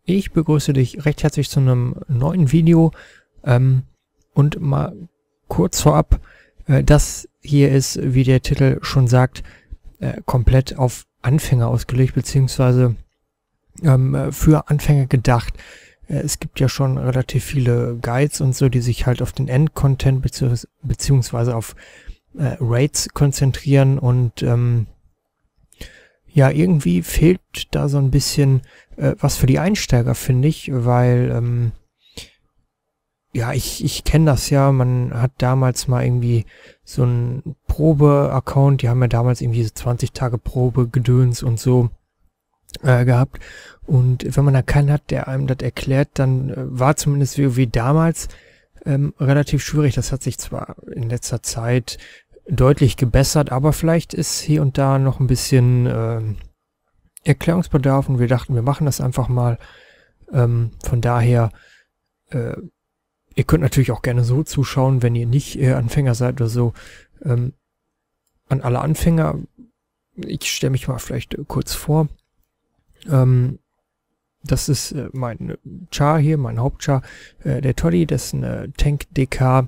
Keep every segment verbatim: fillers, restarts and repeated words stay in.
Ich begrüße dich recht herzlich zu einem neuen Video ähm, und mal kurz vorab, äh, das hier ist, wie der Titel schon sagt, äh, komplett auf Anfänger ausgelegt, beziehungsweise ähm, für Anfänger gedacht. Äh, es gibt ja schon relativ viele Guides und so, die sich halt auf den Endcontent beziehungs beziehungsweise auf äh, Raids konzentrieren und ähm, ja, irgendwie fehlt da so ein bisschen äh, was für die Einsteiger, finde ich, weil, ähm, ja, ich, ich kenne das ja, man hat damals mal irgendwie so einen Probe-Account, die haben ja damals irgendwie so zwanzig Tage Probe-Gedöns und so äh, gehabt. Und wenn man da keinen hat, der einem das erklärt, dann äh, war zumindest WoW damals ähm, relativ schwierig. Das hat sich zwar in letzter Zeit deutlich gebessert, aber vielleicht ist hier und da noch ein bisschen äh, Erklärungsbedarf und wir dachten, wir machen das einfach mal. Ähm, von daher, äh, ihr könnt natürlich auch gerne so zuschauen, wenn ihr nicht äh, Anfänger seid oder so. Ähm, an alle Anfänger, ich stelle mich mal vielleicht äh, kurz vor. Ähm, das ist äh, mein Char hier, mein Hauptchar, äh, der Toddy, das ist ein äh, Tank-D K.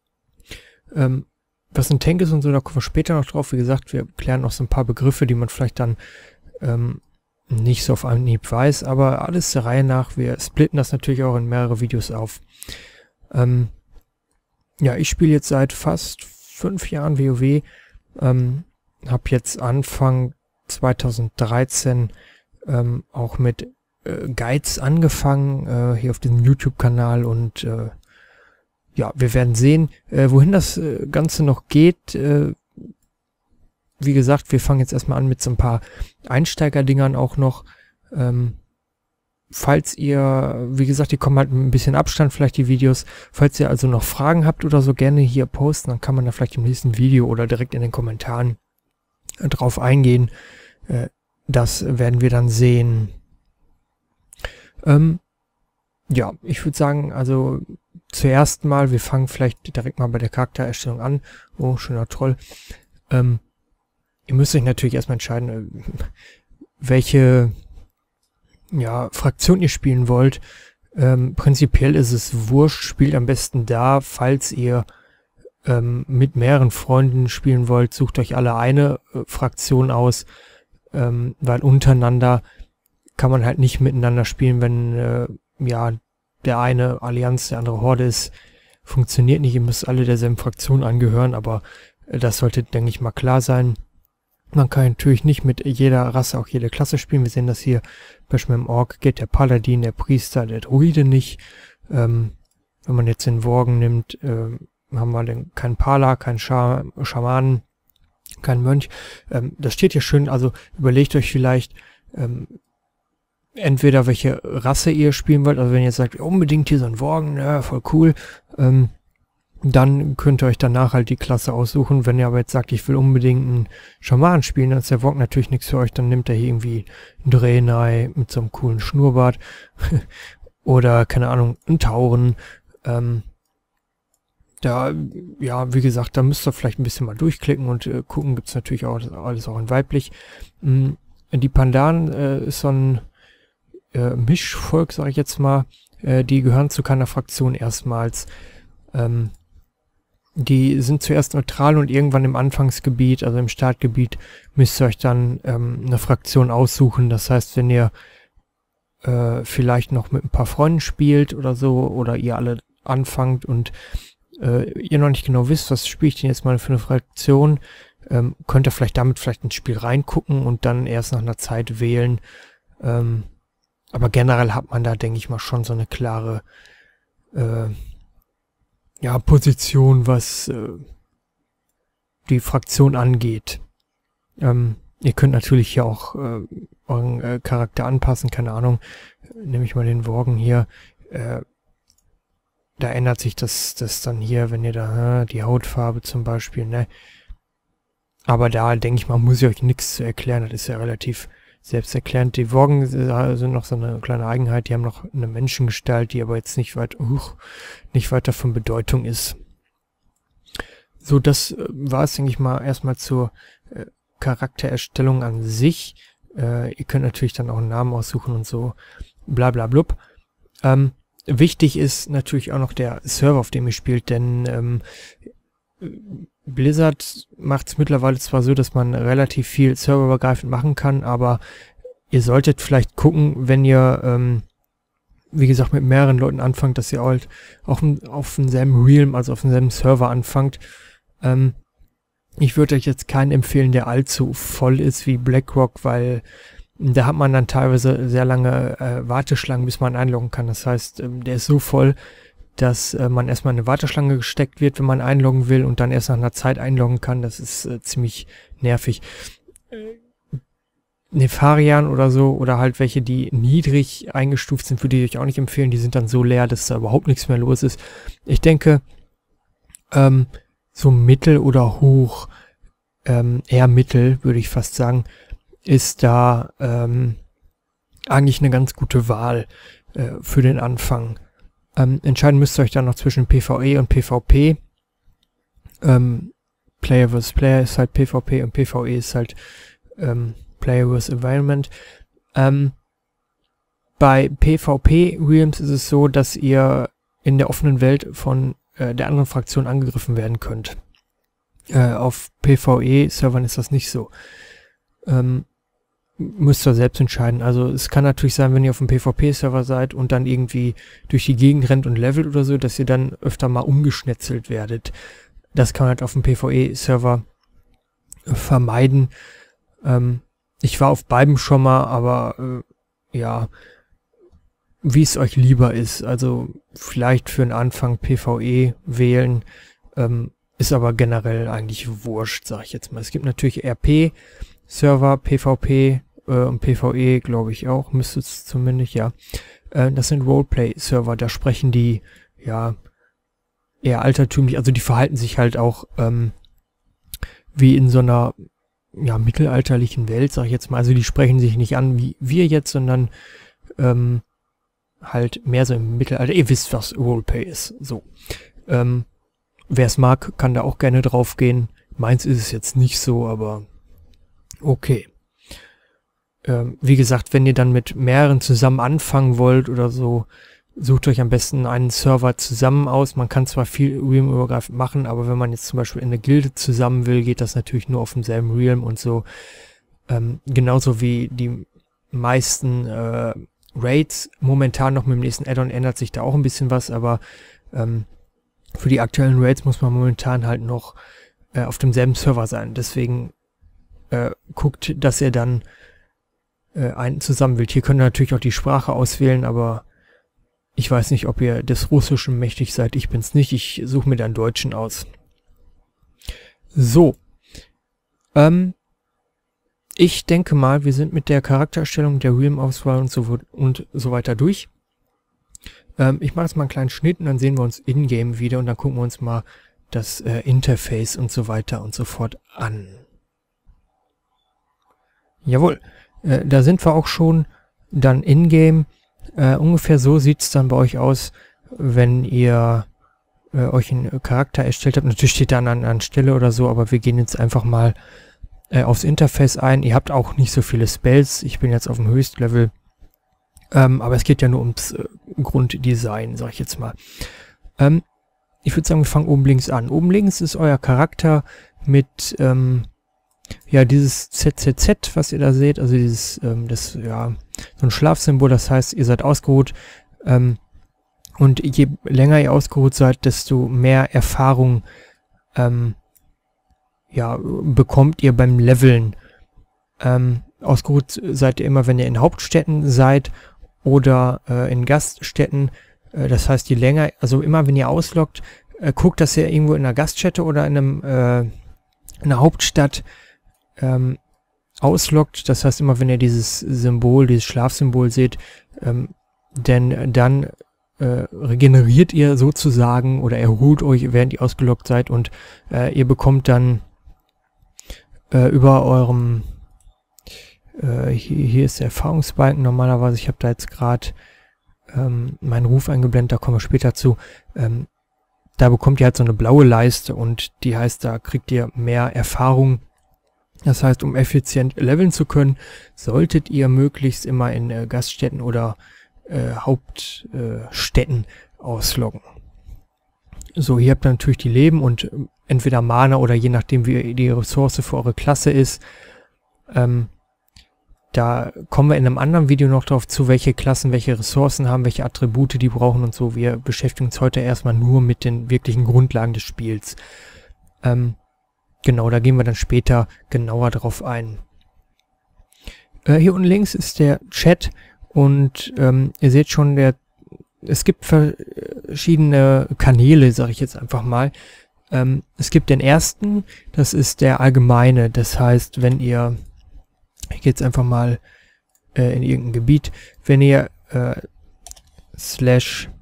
Ähm, Was ein Tank ist und so, da kommen wir später noch drauf. Wie gesagt, wir klären noch so ein paar Begriffe, die man vielleicht dann ähm, nicht so auf Anhieb weiß, aber alles der Reihe nach. Wir splitten das natürlich auch in mehrere Videos auf. Ähm, ja, ich spiele jetzt seit fast fünf Jahren WoW. Ähm, habe jetzt Anfang zweitausenddreizehn ähm, auch mit äh, Guides angefangen, äh, hier auf diesem YouTube-Kanal und äh, ja, wir werden sehen, äh, wohin das äh, Ganze noch geht. Äh, wie gesagt, wir fangen jetzt erstmal an mit so ein paar Einsteigerdingern auch noch. Ähm, falls ihr, wie gesagt, die kommen halt mit ein bisschen Abstand vielleicht die Videos. Falls ihr also noch Fragen habt oder so, gerne hier posten. Dann kann man da vielleicht im nächsten Video oder direkt in den Kommentaren äh, drauf eingehen. Äh, das werden wir dann sehen. Ähm, ja, ich würde sagen, also zuerst mal, wir fangen vielleicht direkt mal bei der Charaktererstellung an. Oh, schöner Troll. Ähm, ihr müsst euch natürlich erstmal entscheiden, welche ja, Fraktion ihr spielen wollt. Ähm, prinzipiell ist es wurscht, spielt am besten da, falls ihr ähm, mit mehreren Freunden spielen wollt, sucht euch alle eine äh, Fraktion aus, ähm, weil untereinander kann man halt nicht miteinander spielen, wenn äh, ja der eine Allianz, der andere Horde ist, funktioniert nicht. Ihr müsst alle derselben Fraktion angehören, aber äh, das sollte, denke ich mal, klar sein. Man kann natürlich nicht mit jeder Rasse auch jede Klasse spielen. Wir sehen das hier, beispielsweise im Ork geht der Paladin, der Priester, der Druide nicht. Ähm, wenn man jetzt den Worgen nimmt, äh, haben wir dann keinen Pala, keinen Scha Schamanen, keinen Mönch. Ähm, das steht hier schön, also überlegt euch vielleicht, ähm, entweder welche Rasse ihr spielen wollt, also wenn ihr jetzt sagt, unbedingt hier so ein Worgen, ja, voll cool, ähm, dann könnt ihr euch danach halt die Klasse aussuchen. Wenn ihr aber jetzt sagt, ich will unbedingt einen Schaman spielen, dann ist der Worg natürlich nichts für euch, dann nimmt er hier irgendwie einen Draenei mit so einem coolen Schnurrbart oder, keine Ahnung, einen Tauren. Ähm, da, ja, wie gesagt, da müsst ihr vielleicht ein bisschen mal durchklicken und äh, gucken, gibt es natürlich auch alles auch in weiblich. Ähm, die Pandan äh, ist so ein Äh, Mischvolk, sage ich jetzt mal, äh, die gehören zu keiner Fraktion erstmals. Ähm, die sind zuerst neutral und irgendwann im Anfangsgebiet, also im Startgebiet, müsst ihr euch dann ähm, eine Fraktion aussuchen. Das heißt, wenn ihr äh, vielleicht noch mit ein paar Freunden spielt oder so, oder ihr alle anfangt und äh, ihr noch nicht genau wisst, was spiele ich denn jetzt mal für eine Fraktion, ähm, könnt ihr vielleicht damit vielleicht ins Spiel reingucken und dann erst nach einer Zeit wählen. Ähm, Aber generell hat man da, denke ich mal, schon so eine klare äh, ja, Position, was äh, die Fraktion angeht. Ähm, ihr könnt natürlich hier auch äh, euren äh, Charakter anpassen, keine Ahnung. Nehme ich mal den Worgen hier. Äh, da ändert sich das, das dann hier, wenn ihr da, äh, die Hautfarbe zum Beispiel, ne? Aber da, denke ich mal, muss ich euch nichts zu erklären. Das ist ja relativ selbsterklärend. Die Worgen sind noch so eine kleine Eigenheit, die haben noch eine Menschengestalt, die aber jetzt nicht weit, uh, nicht weiter von Bedeutung ist. So, das äh, war es, denke ich mal, erstmal zur äh, Charaktererstellung an sich. Äh, ihr könnt natürlich dann auch einen Namen aussuchen und so. bla bla blub. Ähm, wichtig ist natürlich auch noch der Server, auf dem ihr spielt, denn ähm, Blizzard macht es mittlerweile zwar so, dass man relativ viel serverübergreifend machen kann, aber ihr solltet vielleicht gucken, wenn ihr, ähm, wie gesagt, mit mehreren Leuten anfangt, dass ihr halt auch auf demselben Realm, also auf demselben Server anfangt. Ähm, ich würde euch jetzt keinen empfehlen, der allzu voll ist wie BlackRock, weil da hat man dann teilweise sehr lange äh, Warteschlangen, bis man einloggen kann. Das heißt, ähm, der ist so voll, dass äh, man erstmal in eine Warteschlange gesteckt wird, wenn man einloggen will und dann erst nach einer Zeit einloggen kann. Das ist äh, ziemlich nervig. Nefarian oder so, oder halt welche, die niedrig eingestuft sind, würde ich euch auch nicht empfehlen. Die sind dann so leer, dass da überhaupt nichts mehr los ist. Ich denke, ähm, so mittel oder hoch, ähm, eher mittel, würde ich fast sagen, ist da ähm, eigentlich eine ganz gute Wahl äh, für den Anfang. Ähm, entscheiden müsst ihr euch dann noch zwischen PvE und PvP. Ähm, Player versus Player ist halt PvP und PvE ist halt ähm, Player versus Environment. Ähm, bei PvP-Realms ist es so, dass ihr in der offenen Welt von äh, der anderen Fraktion angegriffen werden könnt. Äh, auf PvE-Servern ist das nicht so. Ähm, müsst ihr selbst entscheiden. Also es kann natürlich sein, wenn ihr auf einem PvP-Server seid und dann irgendwie durch die Gegend rennt und levelt oder so, dass ihr dann öfter mal umgeschnetzelt werdet. Das kann man halt auf dem PvE-Server vermeiden. Ähm, ich war auf beiden schon mal, aber äh, ja, wie es euch lieber ist. Also vielleicht für den Anfang PvE wählen, ähm, ist aber generell eigentlich wurscht, sag ich jetzt mal. Es gibt natürlich R P-Server, PvP äh, und PvE, glaube ich auch, müsste es zumindest, ja. Äh, das sind Roleplay-Server, da sprechen die, ja, eher altertümlich, also die verhalten sich halt auch ähm, wie in so einer ja, mittelalterlichen Welt, sag ich jetzt mal. Also die sprechen sich nicht an wie wir jetzt, sondern ähm, halt mehr so im Mittelalter. Ihr wisst, was Roleplay ist. So. Ähm, wer es mag, kann da auch gerne drauf gehen. Meins ist es jetzt nicht so, aber okay. Ähm, wie gesagt, wenn ihr dann mit mehreren zusammen anfangen wollt oder so, sucht euch am besten einen Server zusammen aus. Man kann zwar viel Realm-übergreifend machen, aber wenn man jetzt zum Beispiel in eine Gilde zusammen will, geht das natürlich nur auf demselben Realm und so. Ähm, genauso wie die meisten äh, Raids. Momentan noch mit dem nächsten Add-on ändert sich da auch ein bisschen was, aber ähm, für die aktuellen Raids muss man momentan halt noch äh, auf demselben Server sein. Deswegen äh, guckt, dass ihr dann äh, einen zusammen wählt. Hier könnt ihr natürlich auch die Sprache auswählen, aber ich weiß nicht, ob ihr des Russischen mächtig seid. Ich bin's nicht. Ich suche mir dann Deutschen aus. So. Ähm, ich denke mal, wir sind mit der Charaktererstellung, der Realm-Auswahl und so, und so weiter durch. Ähm, ich mache jetzt mal einen kleinen Schnitt und dann sehen wir uns in-game wieder und dann gucken wir uns mal das äh, Interface und so weiter und so fort an. Jawohl. Äh, da sind wir auch schon dann in-game. Äh, ungefähr so sieht es dann bei euch aus, wenn ihr äh, euch einen Charakter erstellt habt. Natürlich steht dann an, an Stelle oder so, aber wir gehen jetzt einfach mal äh, aufs Interface ein. Ihr habt auch nicht so viele Spells. Ich bin jetzt auf dem Höchstlevel. Ähm, aber es geht ja nur ums äh, Grunddesign, sag ich jetzt mal. Ähm, ich würde sagen, wir fangen oben links an. Oben links ist euer Charakter mit ähm, ja, dieses Z Z Z, was ihr da seht, also dieses, ähm, das, ja, so ein Schlafsymbol, das heißt, ihr seid ausgeruht, ähm, und je länger ihr ausgeruht seid, desto mehr Erfahrung, ähm, ja, bekommt ihr beim Leveln. Ähm, ausgeruht seid ihr immer, wenn ihr in Hauptstädten seid oder äh, in Gaststätten, äh, das heißt, je länger, also immer, wenn ihr ausloggt, äh, guckt, dass ihr irgendwo in einer Gaststätte oder in einem, äh, in einer Hauptstadt Ähm, ausloggt, das heißt immer, wenn ihr dieses Symbol, dieses Schlafsymbol seht, ähm, denn dann äh, regeneriert ihr sozusagen oder erholt euch, während ihr ausgeloggt seid und äh, ihr bekommt dann äh, über eurem, äh, hier, hier ist der Erfahrungsbalken normalerweise, ich habe da jetzt gerade ähm, meinen Ruf eingeblendet, da kommen wir später zu, ähm, da bekommt ihr halt so eine blaue Leiste und die heißt, da kriegt ihr mehr Erfahrung. Das heißt, um effizient leveln zu können, solltet ihr möglichst immer in äh, Gaststätten oder äh, Hauptstädten äh, ausloggen. So, hier habt ihr natürlich die Leben und entweder Mana oder je nachdem, wie die Ressource für eure Klasse ist. Ähm, da kommen wir in einem anderen Video noch drauf zu, welche Klassen, welche Ressourcen haben, welche Attribute die brauchen und so. Wir beschäftigen uns heute erstmal nur mit den wirklichen Grundlagen des Spiels. Ähm, genau, da gehen wir dann später genauer drauf ein. Äh, hier unten links ist der Chat und ähm, ihr seht schon, der, es gibt verschiedene Kanäle, sage ich jetzt einfach mal. Ähm, es gibt den ersten, das ist der allgemeine, das heißt, wenn ihr, ich gehe jetzt einfach mal äh, in irgendein Gebiet, wenn ihr äh, slash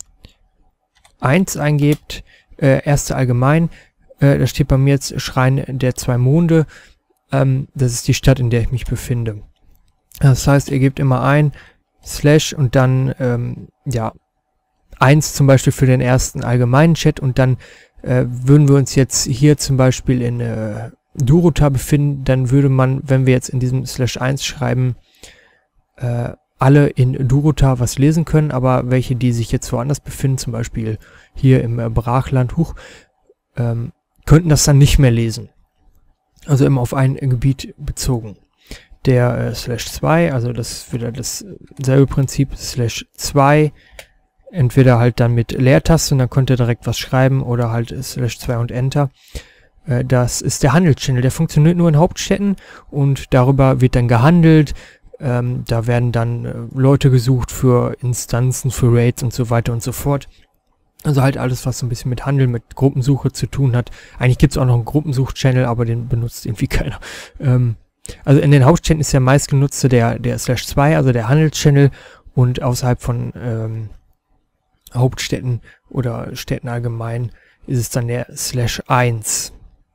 eins eingebt, äh, erste allgemein, äh, da steht bei mir jetzt Schrein der zwei Monde, ähm, das ist die Stadt, in der ich mich befinde. Das heißt, ihr gebt immer ein, slash und dann, ähm, ja, eins zum Beispiel für den ersten allgemeinen Chat und dann äh, würden wir uns jetzt hier zum Beispiel in äh, Durotar befinden, dann würde man, wenn wir jetzt in diesem slash eins schreiben, äh, alle in Durotar was lesen können, aber welche, die sich jetzt woanders befinden, zum Beispiel hier im äh, Brachland, huch, ähm, könnten das dann nicht mehr lesen. Also immer auf ein äh, Gebiet bezogen. Der äh, slash zwei, also das ist wieder dasselbe Prinzip, slash zwei, entweder halt dann mit Leertaste und dann könnt ihr direkt was schreiben oder halt slash zwei und Enter. Das ist der Handelschannel, der funktioniert nur in Hauptstädten und darüber wird dann gehandelt. Ähm, da werden dann äh, Leute gesucht für Instanzen, für Raids und so weiter und so fort. Also halt alles, was so ein bisschen mit Handel, mit Gruppensuche zu tun hat. Eigentlich gibt es auch noch einen Gruppensuch-Channel, aber den benutzt irgendwie keiner. Ähm, also in den Hauptstädten ist der meistgenutzte der, der slash zwei, also der Handelschannel, und außerhalb von ähm, Hauptstädten oder Städten allgemein ist es dann der slash eins.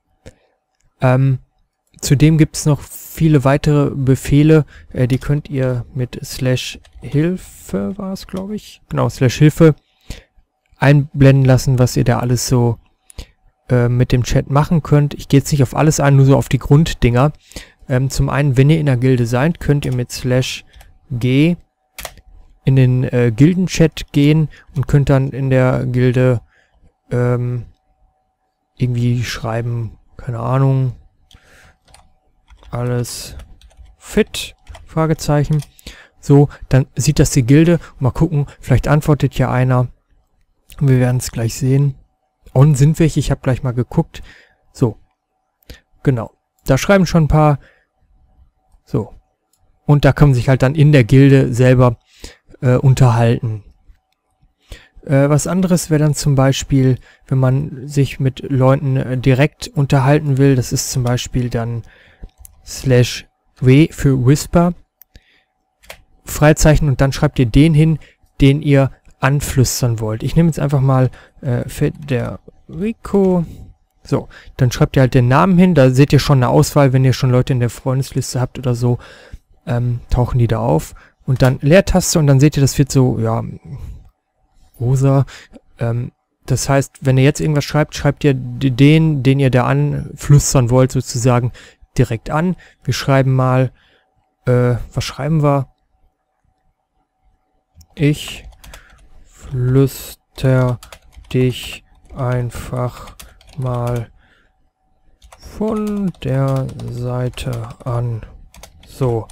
Ähm, zudem gibt es noch viele weitere Befehle, äh, die könnt ihr mit slash Hilfe, war es glaube ich, genau, slash Hilfe einblenden lassen, was ihr da alles so äh, mit dem Chat machen könnt. Ich gehe jetzt nicht auf alles ein, nur so auf die Grunddinger. Ähm, zum einen, wenn ihr in der Gilde seid, könnt ihr mit slash G in den äh, Gildenchat gehen und könnt dann in der Gilde ähm, irgendwie schreiben, keine Ahnung, alles fit, Fragezeichen. So, dann sieht das die Gilde. Mal gucken, vielleicht antwortet ja einer. Wir werden es gleich sehen. Und sind welche, ich habe gleich mal geguckt. So, genau. Da schreiben schon ein paar. So. Und da kann man sich halt dann in der Gilde selber äh, unterhalten. Äh, was anderes wäre dann zum Beispiel, wenn man sich mit Leuten äh, direkt unterhalten will, das ist zum Beispiel dann slash W für Whisper, Freizeichen, und dann schreibt ihr den hin, den ihr anflüstern wollt. Ich nehme jetzt einfach mal äh, Federico. So, dann schreibt ihr halt den Namen hin, da seht ihr schon eine Auswahl, wenn ihr schon Leute in der Freundesliste habt oder so, ähm, tauchen die da auf. Und dann Leertaste und dann seht ihr, das wird so, ja, rosa. Ähm, das heißt, wenn ihr jetzt irgendwas schreibt, schreibt ihr den, den ihr da anflüstern wollt, sozusagen direkt an. Wir schreiben mal, äh, was schreiben wir? Ich flüster dich einfach mal von der Seite an. So.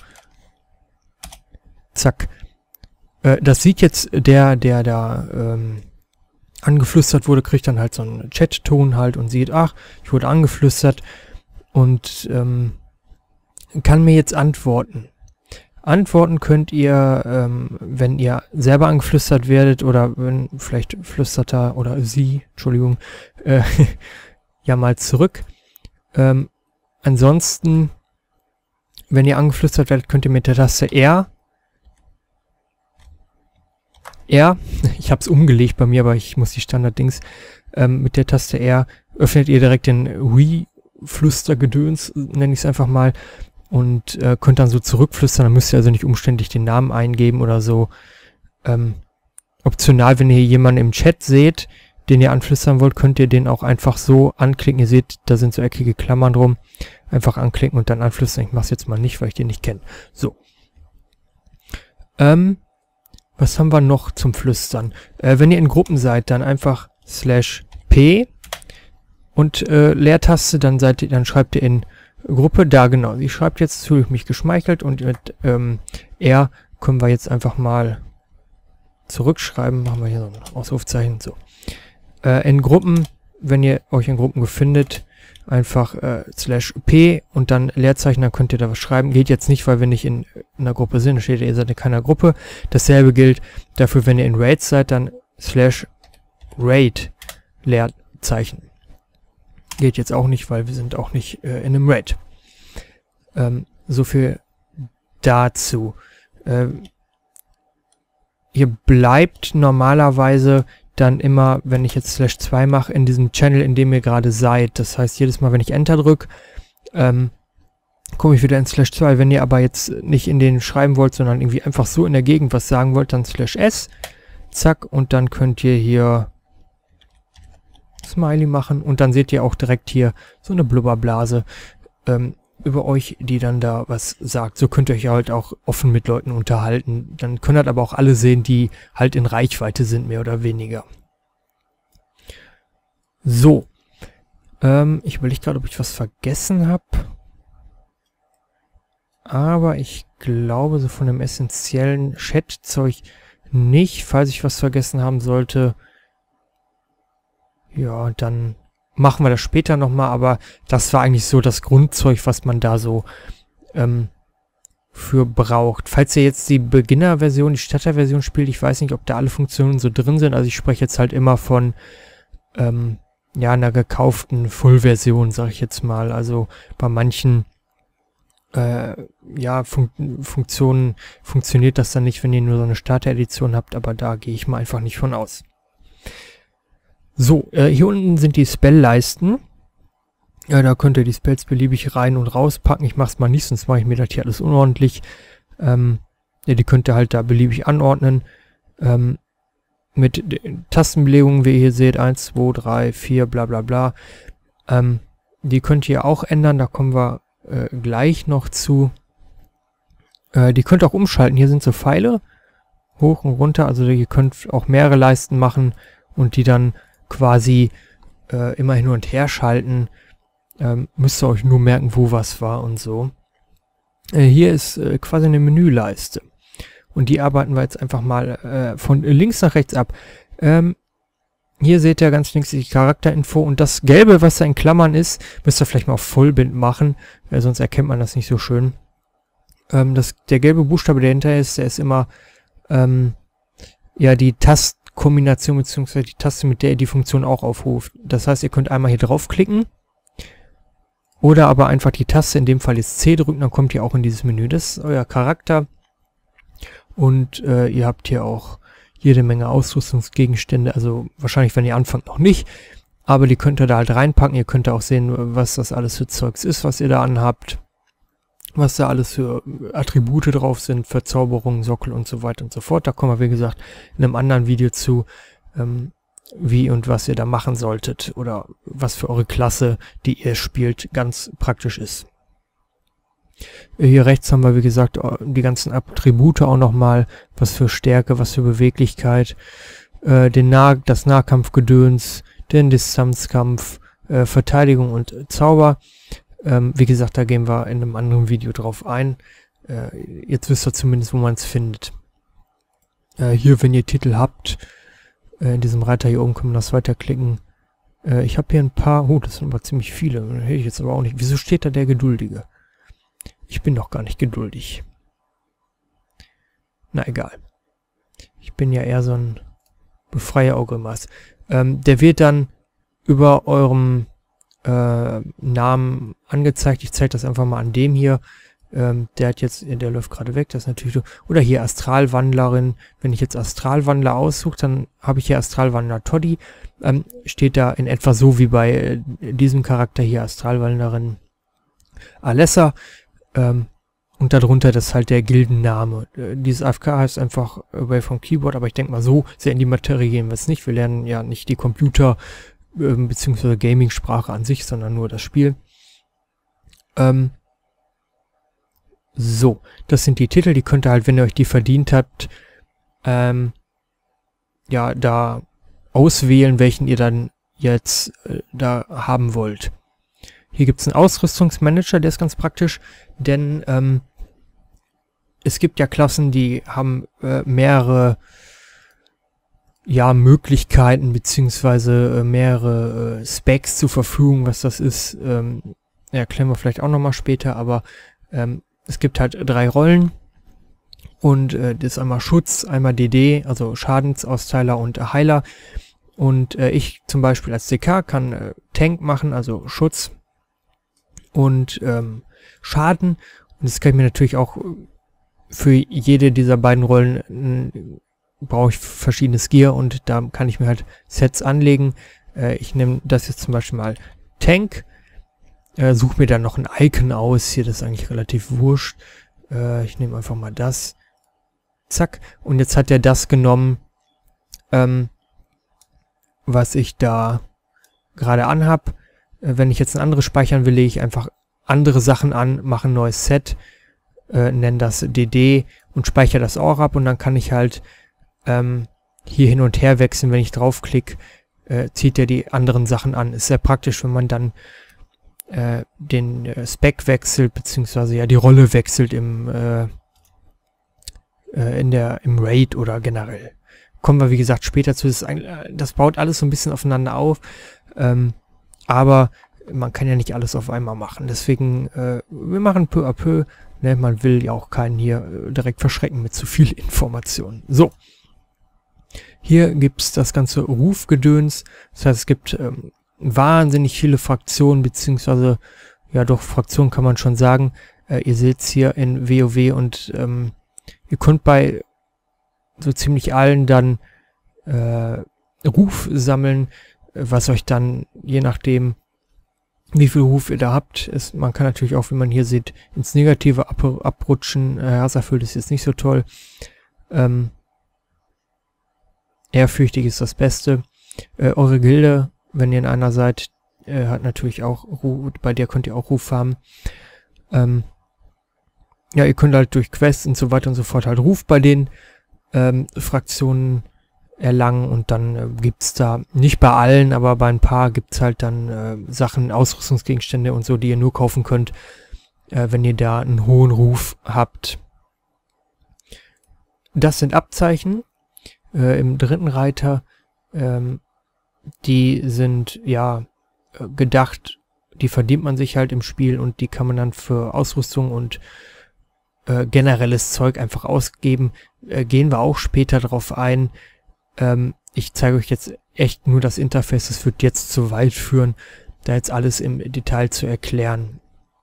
Zack. Äh, das sieht jetzt der, der da ähm, angeflüstert wurde, kriegt dann halt so einen Chat-Ton halt und sieht, ach, ich wurde angeflüstert und ähm, kann mir jetzt antworten. Antworten könnt ihr, ähm, wenn ihr selber angeflüstert werdet oder wenn vielleicht flüstert er oder sie, Entschuldigung, äh, ja mal zurück. Ähm, ansonsten, wenn ihr angeflüstert werdet, könnt ihr mit der Taste R R, ich habe es umgelegt bei mir, aber ich muss die Standarddings, ähm, mit der Taste R öffnet ihr direkt den Wii-Flüstergedöns, nenne ich es einfach mal, und äh, könnt dann so zurückflüstern, dann müsst ihr also nicht umständlich den Namen eingeben oder so. Ähm, optional, wenn ihr jemanden im Chat seht, den ihr anflüstern wollt, könnt ihr den auch einfach so anklicken. Ihr seht, da sind so eckige Klammern drum. Einfach anklicken und dann anflüstern. Ich mache es jetzt mal nicht, weil ich den nicht kenne. So. Ähm, was haben wir noch zum Flüstern? Äh, wenn ihr in Gruppen seid, dann einfach slash p und äh, Leertaste, dann seid ihr, dann schreibt ihr in Gruppe, da genau. Sie schreibt jetzt, fühle ich mich geschmeichelt, und mit ähm, R können wir jetzt einfach mal zurückschreiben. Machen wir hier so ein Ausrufzeichen. So. Äh, in Gruppen, wenn ihr euch in Gruppen befindet, einfach äh, slash p und dann Leerzeichen, dann könnt ihr da was schreiben. Geht jetzt nicht, weil wir nicht in, in einer Gruppe sind. Da steht, ihr seid in keiner Gruppe. Dasselbe gilt dafür, wenn ihr in Raids seid, dann slash raid Leerzeichen. Geht jetzt auch nicht, weil wir sind auch nicht äh, in einem Raid. Ähm, so viel dazu. Ähm, ihr bleibt normalerweise dann immer, wenn ich jetzt slash zwei mache, in diesem Channel, in dem ihr gerade seid. Das heißt, jedes Mal, wenn ich Enter drücke, ähm, komme ich wieder in slash zwei. Wenn ihr aber jetzt nicht in den schreiben wollt, sondern irgendwie einfach so in der Gegend was sagen wollt, dann slash S. Zack, und dann könnt ihr hier Smiley machen und dann seht ihr auch direkt hier so eine Blubberblase ähm, über euch, die dann da was sagt. So könnt ihr euch halt auch offen mit Leuten unterhalten. Dann können halt aber auch alle sehen, die halt in Reichweite sind, mehr oder weniger. So. Ähm, ich überlege gerade, ob ich was vergessen habe. Aber ich glaube, so von dem essentiellen Chat-Zeug nicht. Falls ich was vergessen haben sollte, ja, dann machen wir das später nochmal, aber das war eigentlich so das Grundzeug, was man da so ähm, für braucht. Falls ihr jetzt die Beginner-Version, die Starter-Version spielt, ich weiß nicht, ob da alle Funktionen so drin sind, also ich spreche jetzt halt immer von ähm, ja, einer gekauften Full-Version, sage ich jetzt mal. Also bei manchen äh, ja, Fun Funktionen funktioniert das dann nicht, wenn ihr nur so eine Starter-Edition habt, aber da gehe ich mal einfach nicht von aus. So, äh, hier unten sind die Spellleisten. Ja, da könnt ihr die Spells beliebig rein und rauspacken. Ich mache es mal nicht, sonst mache ich mir das hier alles unordentlich. Ähm, ja, die könnt ihr halt da beliebig anordnen. Ähm, mit Tastenbelegungen, wie ihr hier seht, eins, zwei, drei, vier, bla bla bla. Ähm, die könnt ihr auch ändern, da kommen wir äh, gleich noch zu. Äh, die könnt ihr auch umschalten. Hier sind so Pfeile, hoch und runter. Also ihr könnt auch mehrere Leisten machen und die dann quasi äh, immer hin und her schalten. Ähm, müsst ihr euch nur merken, wo was war und so. Äh, hier ist äh, quasi eine Menüleiste. Und die arbeiten wir jetzt einfach mal äh, von links nach rechts ab. Ähm, hier seht ihr ganz links die Charakterinfo. Und das Gelbe, was da in Klammern ist, müsst ihr vielleicht mal auf Vollbild machen. Äh, sonst erkennt man das nicht so schön. Ähm, das, der gelbe Buchstabe, der hinterher ist, der ist immer ähm, ja die Tasten. Kombination bzw. die Taste, mit der ihr die Funktion auch aufruft. Das heißt, ihr könnt einmal hier draufklicken oder aber einfach die Taste, in dem Fall jetzt C drücken, dann kommt ihr auch in dieses Menü. Das ist euer Charakter und äh, ihr habt hier auch jede Menge Ausrüstungsgegenstände, also wahrscheinlich, wenn ihr anfangt, noch nicht, aber die könnt ihr da halt reinpacken. Ihr könnt auch sehen, was das alles für Zeugs ist, was ihr da anhabt, was da alles für Attribute drauf sind, Verzauberungen, Sockel und so weiter und so fort. Da kommen wir, wie gesagt, in einem anderen Video zu, ähm, wie und was ihr da machen solltet oder was für eure Klasse, die ihr spielt, ganz praktisch ist. Hier rechts haben wir, wie gesagt, die ganzen Attribute auch nochmal, was für Stärke, was für Beweglichkeit, äh, den nah das Nahkampfgedöns, den Distanzkampf, äh, Verteidigung und Zauber. Ähm, wie gesagt, da gehen wir in einem anderen Video drauf ein. Äh, jetzt wisst ihr zumindest, wo man es findet. Äh, hier, wenn ihr Titel habt, äh, in diesem Reiter hier oben kann man das weiterklicken. Äh, ich habe hier ein paar, oh, das sind aber ziemlich viele. Hätte ich jetzt aber auch nicht. Wieso steht da der Geduldige? Ich bin doch gar nicht geduldig. Na egal. Ich bin ja eher so ein Befreier-Augemas. Ähm, der wird dann über eurem Äh, Namen angezeigt. Ich zeige das einfach mal an dem hier. Ähm, der hat jetzt, der läuft gerade weg, das ist natürlich so. Oder hier Astralwandlerin. Wenn ich jetzt Astralwandler aussuche, dann habe ich hier Astralwandler Toddy. Ähm, steht da in etwa so wie bei äh, diesem Charakter hier, Astralwandlerin Alessa. Ähm, und darunter das ist halt der Gildenname. Äh, dieses A F K heißt einfach Away from Keyboard, aber ich denke mal, so sehr in die Materie gehen wir es nicht. Wir lernen ja nicht die Computer- ähm, beziehungsweise Gaming-Sprache an sich, sondern nur das Spiel. Ähm, so, das sind die Titel, die könnt ihr halt, wenn ihr euch die verdient habt, ähm, ja, da auswählen, welchen ihr dann jetzt äh, da haben wollt. Hier gibt es einen Ausrüstungsmanager, der ist ganz praktisch, denn ähm, es gibt ja Klassen, die haben äh, mehrere ja, Möglichkeiten beziehungsweise äh, mehrere äh, Specs zur Verfügung, was das ist, ähm, erklären wir vielleicht auch nochmal später, aber ähm, es gibt halt drei Rollen und äh, das ist einmal Schutz, einmal D D, also Schadensausteiler und äh, Heiler. Und äh, ich zum Beispiel als D K kann äh, Tank machen, also Schutz und ähm, Schaden. Und das kann ich mir natürlich auch für jede dieser beiden Rollen äh, brauche ich verschiedenes Gear und da kann ich mir halt Sets anlegen. Äh, ich nehme das jetzt zum Beispiel mal Tank, äh, suche mir dann noch ein Icon aus. Hier, das ist eigentlich relativ wurscht. Äh, ich nehme einfach mal das. Zack. Und jetzt hat er das genommen, ähm, was ich da gerade anhab. Äh, wenn ich jetzt ein anderes speichern will, lege ich einfach andere Sachen an, mache ein neues Set, äh, nenne das D D und speichere das auch ab und dann kann ich halt ähm, hier hin und her wechseln. Wenn ich draufklicke, äh, zieht er die anderen Sachen an. Ist sehr praktisch, wenn man dann äh, den äh, Spec wechselt, beziehungsweise ja die Rolle wechselt im äh, äh, in der im Raid oder generell. Kommen wir wie gesagt später zu. Das, ist ein, das baut alles so ein bisschen aufeinander auf, ähm, aber man kann ja nicht alles auf einmal machen. Deswegen, äh, wir machen peu à peu. Ne? Man will ja auch keinen hier äh, direkt verschrecken mit zu viel Informationen. So. Hier gibt es das ganze Rufgedöns. Das heißt, es gibt ähm, wahnsinnig viele Fraktionen, beziehungsweise, ja doch, Fraktionen kann man schon sagen. Äh, ihr seht es hier in WoW und ähm, ihr könnt bei so ziemlich allen dann äh, Ruf sammeln, was euch dann, je nachdem, wie viel Ruf ihr da habt, ist, man kann natürlich auch, wie man hier sieht, ins Negative ab, abrutschen. Äh, Hasserfüllt ist jetzt nicht so toll. Ähm, Ehrfürchtig ist das Beste. Äh, eure Gilde, wenn ihr in einer seid, äh, hat natürlich auch Ruf, bei der könnt ihr auch Ruf haben. Ähm, ja, ihr könnt halt durch Quests und so weiter und so fort halt Ruf bei den ähm, Fraktionen erlangen und dann äh, gibt es da, nicht bei allen, aber bei ein paar gibt es halt dann äh, Sachen, Ausrüstungsgegenstände und so, die ihr nur kaufen könnt, äh, wenn ihr da einen hohen Ruf habt. Das sind Abzeichen. Äh, im dritten Reiter, ähm, die sind ja äh, gedacht, die verdient man sich halt im Spiel und die kann man dann für Ausrüstung und äh, generelles Zeug einfach ausgeben. Äh, gehen wir auch später drauf ein. Ähm, ich zeige euch jetzt echt nur das Interface, das wird jetzt zu weit führen, da jetzt alles im Detail zu erklären.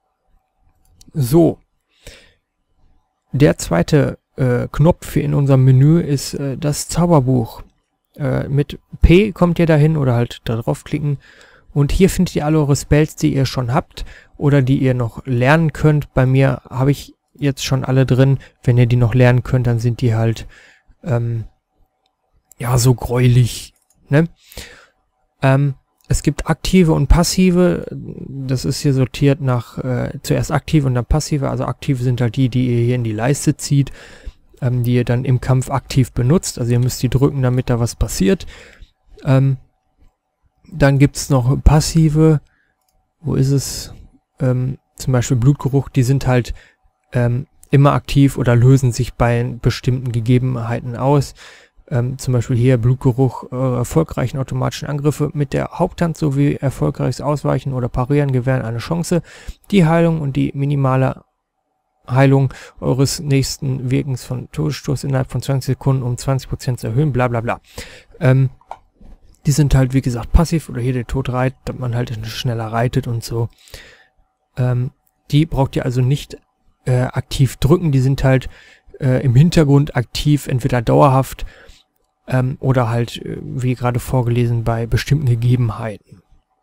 So. Der zweite Äh, Knopf in unserem Menü ist äh, das Zauberbuch. Äh, mit P kommt ihr dahin oder halt da draufklicken und hier findet ihr alle eure Spells, die ihr schon habt oder die ihr noch lernen könnt. Bei mir habe ich jetzt schon alle drin. Wenn ihr die noch lernen könnt, dann sind die halt ähm, ja so gräulich. Ne? Ähm, es gibt aktive und passive. Das ist hier sortiert nach äh, zuerst aktive und dann passive. Also aktive sind halt die, die ihr hier in die Leiste zieht, ähm, die ihr dann im Kampf aktiv benutzt. Also ihr müsst die drücken, damit da was passiert. Ähm, dann gibt es noch passive. Wo ist es? Ähm, zum Beispiel Blutgeruch. Die sind halt ähm, immer aktiv oder lösen sich bei bestimmten Gegebenheiten aus. Ähm, zum Beispiel hier Blutgeruch, äh, erfolgreichen automatischen Angriffe mit der Haupthand sowie erfolgreiches Ausweichen oder Parieren gewähren eine Chance, die Heilung und die minimale Heilung eures nächsten Wirkens von Todesstoß innerhalb von zwanzig Sekunden um zwanzig Prozent zu erhöhen, bla bla bla. Ähm, die sind halt, wie gesagt, passiv oder hier der Tod reitet, dass man halt schneller reitet und so. Ähm, die braucht ihr also nicht äh, aktiv drücken, die sind halt äh, im Hintergrund aktiv, entweder dauerhaft Ähm, oder halt, äh, wie gerade vorgelesen, bei bestimmten Gegebenheiten.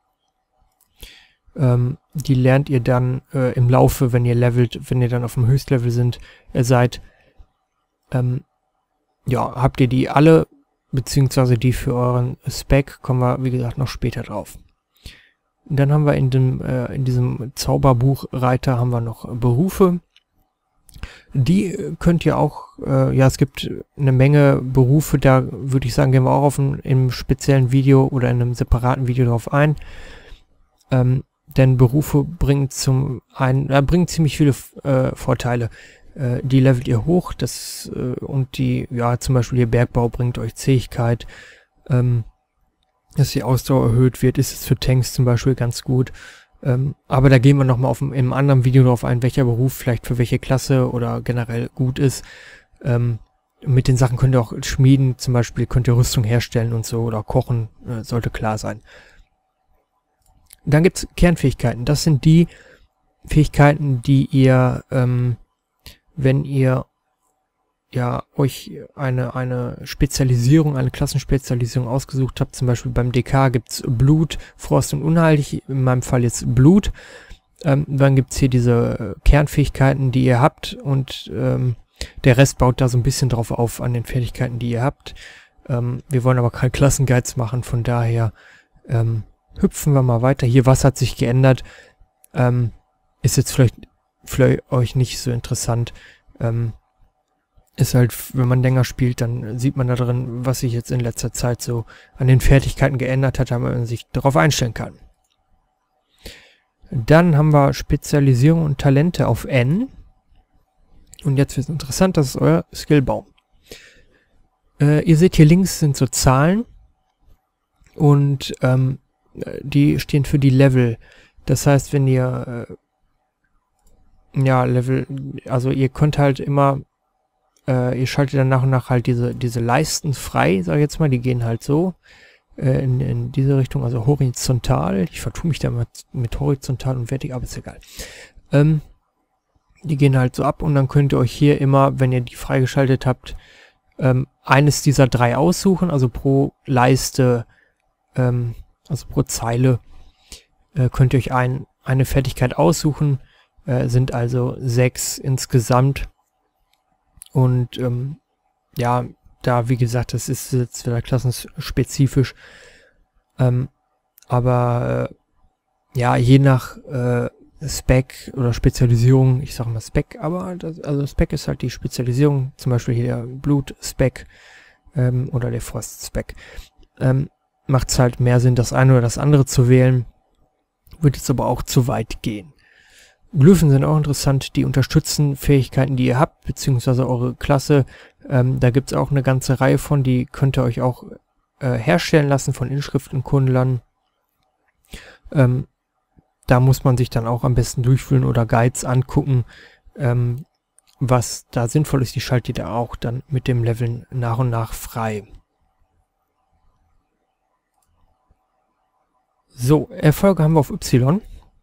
Ähm, die lernt ihr dann äh, im Laufe, wenn ihr levelt, wenn ihr dann auf dem Höchstlevel sind, ihr seid, ähm, ja, habt ihr die alle, beziehungsweise die für euren Spec, kommen wir, wie gesagt, noch später drauf. Und dann haben wir in dem, äh, in diesem Zauberbuchreiter haben wir noch Berufe. Die könnt ihr auch, äh, ja, es gibt eine Menge Berufe, da würde ich sagen, gehen wir auch auf ein, im speziellen Video oder in einem separaten Video drauf ein. Ähm, denn Berufe bringen zum einen, äh, bringen ziemlich viele äh, Vorteile. Äh, die levelt ihr hoch, das äh, und die, ja, zum Beispiel ihr Bergbau bringt euch Zähigkeit, ähm, dass die Ausdauer erhöht wird, ist es für Tanks zum Beispiel ganz gut. Ähm, aber da gehen wir nochmal auf im anderen Video drauf ein, welcher Beruf vielleicht für welche Klasse oder generell gut ist. Ähm, mit den Sachen könnt ihr auch schmieden, zum Beispiel könnt ihr Rüstung herstellen und so oder kochen, äh, sollte klar sein. Dann gibt es Kernfähigkeiten. Das sind die Fähigkeiten, die ihr, ähm, wenn ihr ja euch eine, eine Spezialisierung, eine Klassenspezialisierung ausgesucht habt, zum Beispiel beim D K gibt es Blut, Frost und Unheilig, in meinem Fall jetzt Blut. Ähm, dann gibt es hier diese Kernfähigkeiten, die ihr habt und ähm, der Rest baut da so ein bisschen drauf auf an den Fähigkeiten, die ihr habt. Ähm, wir wollen aber keine Klassenguides machen, von daher ähm, hüpfen wir mal weiter. Hier, was hat sich geändert? Ähm, ist jetzt vielleicht für euch nicht so interessant. Ähm, ist halt, wenn man länger spielt, dann sieht man da drin, was sich jetzt in letzter Zeit so an den Fertigkeiten geändert hat, damit man sich darauf einstellen kann. Dann haben wir Spezialisierung und Talente auf N. Und jetzt wird es interessant, das ist euer Skillbaum. Äh, ihr seht hier links sind so Zahlen und ähm, die stehen für die Level. Das heißt, wenn ihr äh, ja, Level, also ihr könnt halt immer Äh, ihr schaltet dann nach und nach halt diese, diese Leisten frei, sag ich jetzt mal, die gehen halt so äh, in, in diese Richtung, also horizontal. Ich vertue mich da mit, mit horizontal und vertikal, aber ist egal. Ähm, die gehen halt so ab und dann könnt ihr euch hier immer, wenn ihr die freigeschaltet habt, ähm, eines dieser drei aussuchen, also pro Leiste, ähm, also pro Zeile äh, könnt ihr euch ein, eine Fertigkeit aussuchen, äh, sind also sechs insgesamt. Und ähm, ja, da wie gesagt, das ist jetzt wieder klassenspezifisch. Ähm, aber äh, ja, je nach äh, Spec oder Spezialisierung, ich sage mal Spec, aber das, also Spec ist halt die Spezialisierung, zum Beispiel hier der Blut-Spec ähm, oder der Frost-Spec. Ähm, macht es halt mehr Sinn, das eine oder das andere zu wählen. Wird jetzt aber auch zu weit gehen. Glyphen sind auch interessant, die unterstützen Fähigkeiten, die ihr habt, beziehungsweise eure Klasse. Ähm, da gibt es auch eine ganze Reihe von, die könnt ihr euch auch äh, herstellen lassen von Inschriftenkundlern. Ähm, da muss man sich dann auch am besten durchfühlen oder Guides angucken, ähm, was da sinnvoll ist. Die schaltet ihr auch dann mit dem Leveln nach und nach frei. So, Erfolge haben wir auf Y.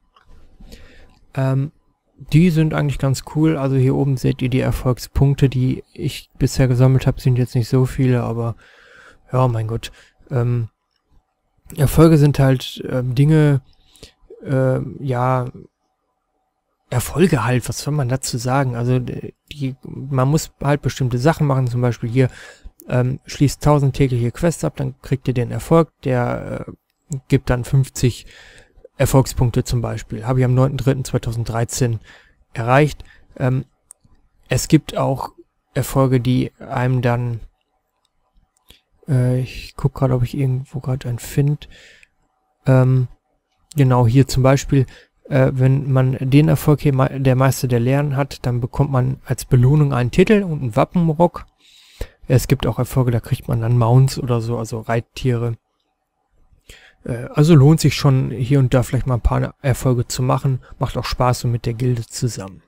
Ähm, die sind eigentlich ganz cool. Also hier oben seht ihr die Erfolgspunkte, die ich bisher gesammelt habe, sind jetzt nicht so viele, aber ja, mein Gott. Ähm, Erfolge sind halt ähm, Dinge, ähm, ja, Erfolge halt, was soll man dazu sagen? Also die, man muss halt bestimmte Sachen machen, zum Beispiel hier ähm, schließt tausend tägliche Quests ab, dann kriegt ihr den Erfolg, der äh, gibt dann fünfzig Erfolgspunkte zum Beispiel. Habe ich am neunten dritten zweitausenddreizehn erreicht. Ähm, es gibt auch Erfolge, die einem dann, äh, ich gucke gerade, ob ich irgendwo gerade einen finde. Ähm, genau, hier zum Beispiel, äh, wenn man den Erfolg hier, der Meister der Lehren hat, dann bekommt man als Belohnung einen Titel und einen Wappenrock. Es gibt auch Erfolge, da kriegt man dann Mounts oder so, also Reittiere. Also lohnt sich schon hier und da vielleicht mal ein paar Erfolge zu machen. Macht auch Spaß so mit der Gilde zusammen.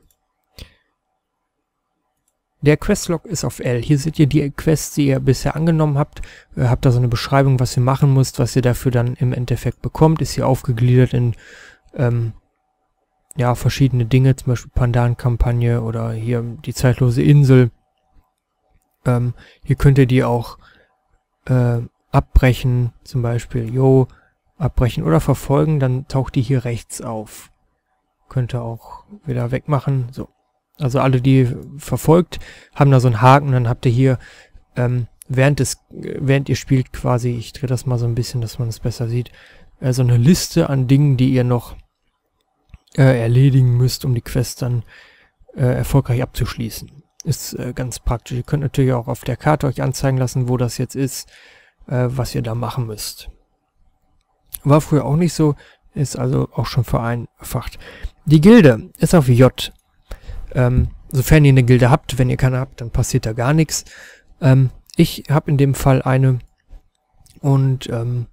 Der Questlog ist auf L. Hier seht ihr die Quests, die ihr bisher angenommen habt. Ihr habt da so eine Beschreibung, was ihr machen müsst, was ihr dafür dann im Endeffekt bekommt. Ist hier aufgegliedert in ähm, ja, verschiedene Dinge, zum Beispiel Pandan-Kampagne oder hier die zeitlose Insel. Ähm, hier könnt ihr die auch äh, abbrechen, zum Beispiel, jo, abbrechen oder verfolgen, dann taucht die hier rechts auf. Könnt ihr auch wieder wegmachen. So. Also alle, die verfolgt, haben da so einen Haken, dann habt ihr hier, ähm, während, des, während ihr spielt quasi, ich drehe das mal so ein bisschen, dass man es besser sieht, äh, so eine Liste an Dingen, die ihr noch äh, erledigen müsst, um die Quest dann äh, erfolgreich abzuschließen. Ist äh, ganz praktisch. Ihr könnt natürlich auch auf der Karte euch anzeigen lassen, wo das jetzt ist, äh, was ihr da machen müsst. War früher auch nicht so, ist also auch schon vereinfacht. Die Gilde ist auf J. Ähm, sofern ihr eine Gilde habt, wenn ihr keine habt, dann passiert da gar nichts. Ähm, ich habe in dem Fall eine und ähm,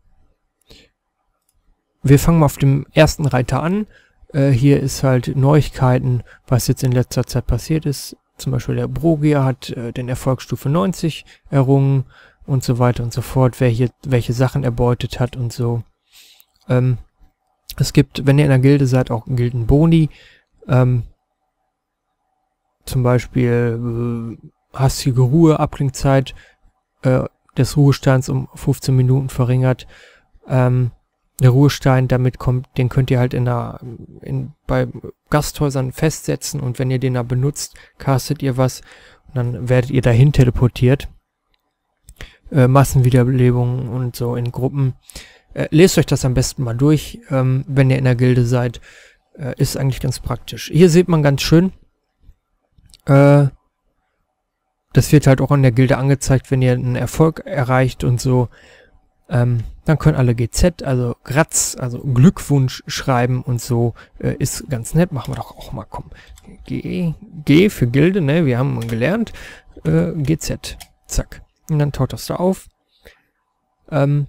wir fangen mal auf dem ersten Reiter an. Äh, hier ist halt Neuigkeiten, was jetzt in letzter Zeit passiert ist. Zum Beispiel der Brogier hat äh, den Erfolgsstufe neunzig errungen und so weiter und so fort, wer hier welche Sachen erbeutet hat und so. Ähm, es gibt, wenn ihr in der Gilde seid, auch Gildenboni. Ähm, zum Beispiel äh, hastige Ruhe, Abklingzeit äh, des Ruhesteins um fünfzehn Minuten verringert. Ähm, der Ruhestein, damit kommt, den könnt ihr halt in der, in, bei Gasthäusern festsetzen und wenn ihr den da benutzt, castet ihr was und dann werdet ihr dahin teleportiert. Äh, Massenwiederbelebungen und so in Gruppen. Äh, lest euch das am besten mal durch, ähm, wenn ihr in der Gilde seid. Äh, ist eigentlich ganz praktisch. Hier sieht man ganz schön, äh, das wird halt auch in der Gilde angezeigt, wenn ihr einen Erfolg erreicht und so. Ähm, dann können alle G Z, also Gratz, also Glückwunsch schreiben und so. Äh, ist ganz nett. Machen wir doch auch mal, komm. G, G für Gilde, ne? Wir haben gelernt. Äh, G Z. Zack. Und dann taucht das da auf. Ähm,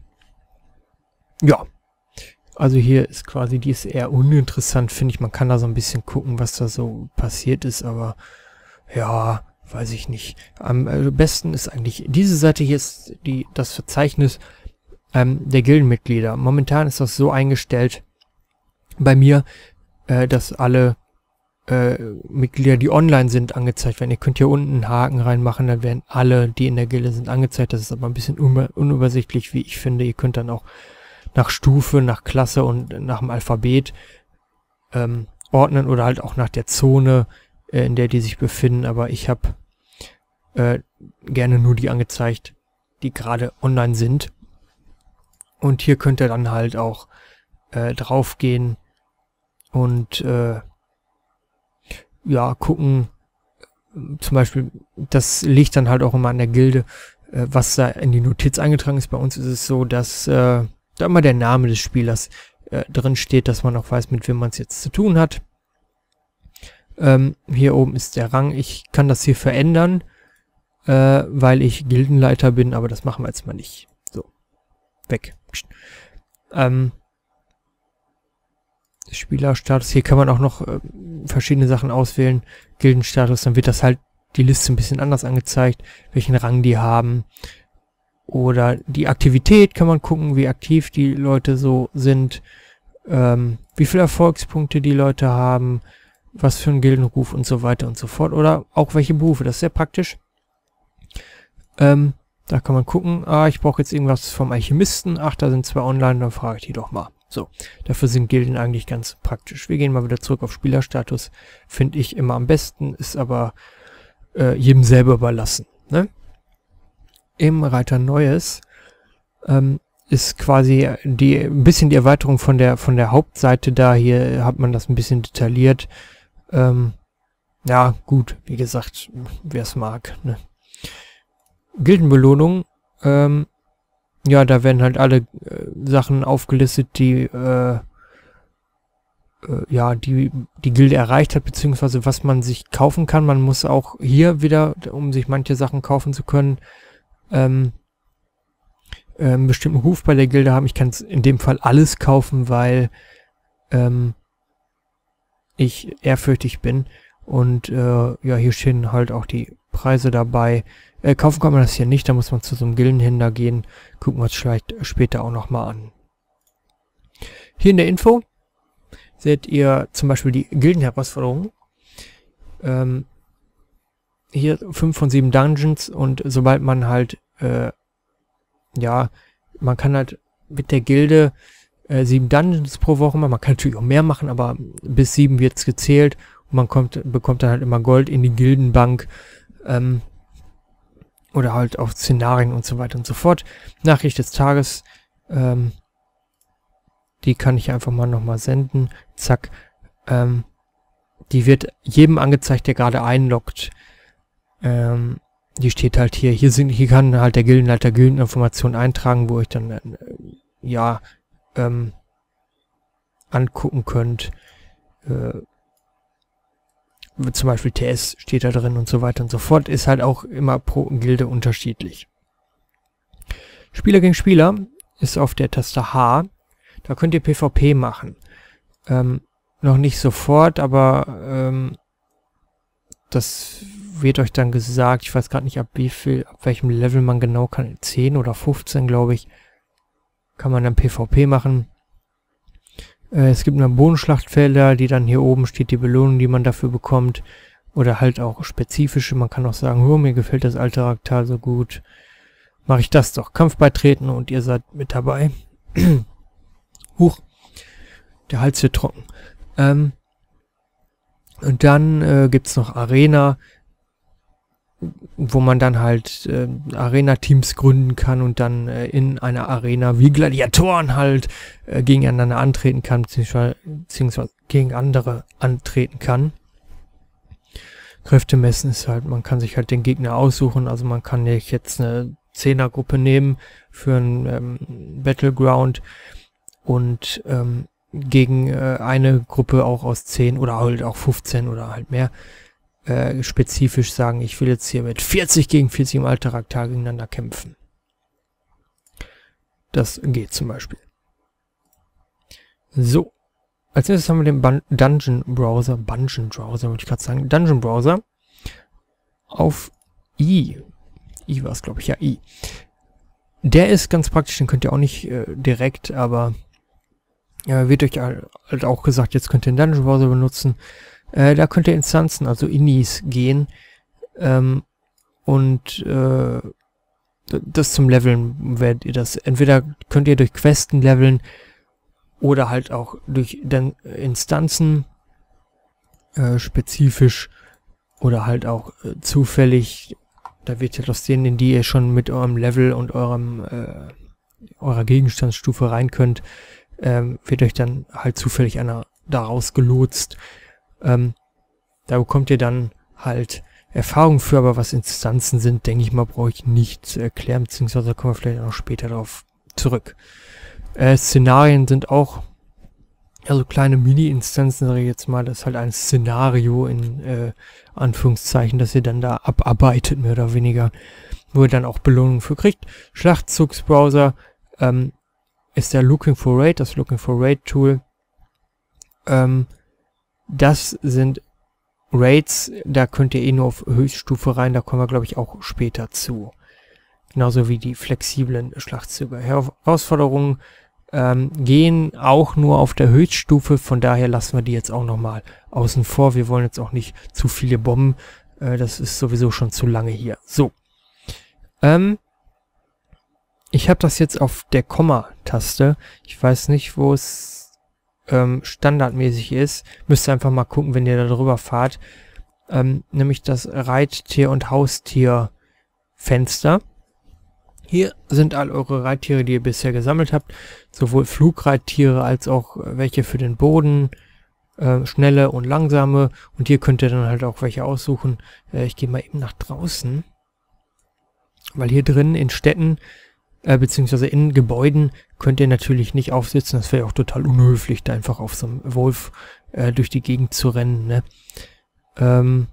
ja. Also hier ist quasi, die ist eher uninteressant, finde ich. Man kann da so ein bisschen gucken, was da so passiert ist, aber ja, weiß ich nicht. Am äh, besten ist eigentlich, diese Seite hier ist die, das Verzeichnis ähm, der Gildenmitglieder. Momentan ist das so eingestellt bei mir, äh, dass alle äh, Mitglieder, die online sind, angezeigt werden. Ihr könnt hier unten einen Haken reinmachen, dann werden alle, die in der Gilde sind, angezeigt. Das ist aber ein bisschen un unübersichtlich, wie ich finde. Ihr könnt dann auch nach Stufe, nach Klasse und nach dem Alphabet ähm, ordnen oder halt auch nach der Zone, äh, in der die sich befinden. Aber ich habe äh, gerne nur die angezeigt, die gerade online sind. Und hier könnt ihr dann halt auch äh, drauf gehen und äh, ja, gucken. Zum Beispiel, das liegt dann halt auch immer an der Gilde, äh, was da in die Notiz eingetragen ist. Bei uns ist es so, dass äh, da immer der Name des Spielers äh, drin steht, dass man auch weiß, mit wem man es jetzt zu tun hat. Ähm, hier oben ist der Rang. Ich kann das hier verändern, äh, weil ich Gildenleiter bin, aber das machen wir jetzt mal nicht. So, weg. Ähm, Spielerstatus, hier kann man auch noch äh, verschiedene Sachen auswählen. Gildenstatus, dann wird das halt die Liste ein bisschen anders angezeigt, welchen Rang die haben. Oder die Aktivität kann man gucken, wie aktiv die Leute so sind, ähm, wie viele Erfolgspunkte die Leute haben, was für ein Gildenruf und so weiter und so fort. Oder auch welche Berufe, das ist sehr praktisch. Ähm, da kann man gucken, ah, ich brauche jetzt irgendwas vom Alchemisten, ach, da sind zwei online, dann frage ich die doch mal. So, dafür sind Gilden eigentlich ganz praktisch. Wir gehen mal wieder zurück auf Spielerstatus, finde ich immer am besten, ist aber äh, jedem selber überlassen, ne? Im Reiter Neues ähm, ist quasi die ein bisschen die Erweiterung von der von der Hauptseite da. Hier hat man das ein bisschen detailliert. Ähm, ja, gut, wie gesagt, wer es mag, ne? Gildenbelohnung, ähm, ja, da werden halt alle äh, Sachen aufgelistet, die äh, äh, ja, die die Gilde erreicht hat, beziehungsweise was man sich kaufen kann. Man muss auch hier wieder, um sich manche Sachen kaufen zu können, ähm, äh, einen bestimmten Ruf bei der Gilde haben. Ich kann in dem Fall alles kaufen, weil ähm, ich ehrfürchtig bin. Und äh, ja, hier stehen halt auch die Preise dabei. Äh, kaufen kann man das hier nicht, da muss man zu so einem Gildenhändler gehen. Gucken wir uns vielleicht später auch nochmal an. Hier in der Info seht ihr zum Beispiel die Gildenherausforderungen. Ähm, hier fünf von sieben Dungeons und sobald man halt, äh, ja, man kann halt mit der Gilde äh, sieben Dungeons pro Woche machen. Man kann natürlich auch mehr machen, aber bis sieben wird es gezählt. Und man kommt, bekommt dann halt immer Gold in die Gildenbank. Ähm, oder halt auf Szenarien und so weiter und so fort. Nachricht des Tages, ähm, die kann ich einfach mal nochmal senden. Zack. Ähm, die wird jedem angezeigt, der gerade einloggt. Ähm, die steht halt hier. Hier, sind, hier kann halt der Gildenleiter Gildeninformationen eintragen, wo ich dann, äh, ja, ähm, angucken könnt. Äh, zum Beispiel T S steht da drin und so weiter und so fort. Ist halt auch immer pro Gilde unterschiedlich. Spieler gegen Spieler ist auf der Taste H. Da könnt ihr PvP machen. Ähm, noch nicht sofort, aber ähm, das wird euch dann gesagt. Ich weiß gerade nicht, ab wie viel, ab welchem Level man genau kann. zehn oder fünfzehn, glaube ich, kann man dann PvP machen. Äh, es gibt dann Bonusschlachtfelder, die dann hier oben steht, die Belohnung, die man dafür bekommt. Oder halt auch spezifische. Man kann auch sagen, oh, mir gefällt das alte Raktal so gut. Mache ich das doch. Kampf beitreten und ihr seid mit dabei. Huch. Der Hals wird trocken. Ähm, und dann äh, gibt es noch Arena, wo man dann halt äh, Arena-Teams gründen kann und dann äh, in einer Arena wie Gladiatoren halt äh, gegeneinander antreten kann, beziehungsweise, beziehungsweise gegen andere antreten kann. Kräfte messen ist halt, man kann sich halt den Gegner aussuchen, also man kann nicht jetzt eine Zehnergruppe nehmen für ein ähm, Battleground und ähm, gegen äh, eine Gruppe auch aus zehn oder halt auch fünfzehn oder halt mehr äh, spezifisch sagen, ich will jetzt hier mit vierzig gegen vierzig im alten Raktal gegeneinander kämpfen. Das geht zum Beispiel. So. Als nächstes haben wir den Bun Dungeon Browser, Dungeon Browser, würde ich gerade sagen, Dungeon Browser auf I. I war es, glaube ich, ja, I. Der ist ganz praktisch, den könnt ihr auch nicht äh, direkt, aber äh, wird euch halt auch gesagt, jetzt könnt ihr den Dungeon Browser benutzen. Äh, da könnt ihr Instanzen, also Inis, gehen ähm, und äh, das zum Leveln werdet ihr das. Entweder könnt ihr durch Questen leveln oder halt auch durch dann Instanzen äh, spezifisch oder halt auch äh, zufällig. Da wird ja aus denen, in die ihr schon mit eurem Level und eurem äh, eurer Gegenstandsstufe rein könnt, ähm, wird euch dann halt zufällig einer daraus gelotst. Ähm, da bekommt ihr dann halt Erfahrung für, aber was Instanzen sind, denke ich mal, brauche ich nicht zu erklären, beziehungsweise kommen wir vielleicht auch noch später darauf zurück. Äh, Szenarien sind auch, also kleine Mini-Instanzen, sage ich jetzt mal, das ist halt ein Szenario in äh, Anführungszeichen, dass ihr dann da abarbeitet, mehr oder weniger, wo ihr dann auch Belohnungen für kriegt. Schlachtzugsbrowser ähm, ist der Looking for Raid, das Looking for Raid Tool. Ähm, das sind Raids, da könnt ihr eh nur auf Höchststufe rein, da kommen wir, glaube ich, auch später zu. Genauso wie die flexiblen Schlachtzüge. Herausforderungen ähm, gehen auch nur auf der Höchststufe, von daher lassen wir die jetzt auch nochmal außen vor. Wir wollen jetzt auch nicht zu viele Bomben, äh, das ist sowieso schon zu lange hier. So. Ähm, ich habe das jetzt auf der Komma-Taste. Ich weiß nicht, wo es ähm, standardmäßig ist. Müsst ihr einfach mal gucken, wenn ihr da drüber fahrt. Ähm, nämlich das Reittier- und Haustier-Fenster. Hier sind all eure Reittiere, die ihr bisher gesammelt habt. Sowohl Flugreittiere als auch welche für den Boden. Äh, schnelle und langsame. Und hier könnt ihr dann halt auch welche aussuchen. Äh, ich gehe mal eben nach draußen. Weil hier drin in Städten, äh, beziehungsweise in Gebäuden, könnt ihr natürlich nicht aufsitzen. Das wäre auch total unhöflich, da einfach auf so einem Wolf äh, durch die Gegend zu rennen. Ne? Ähm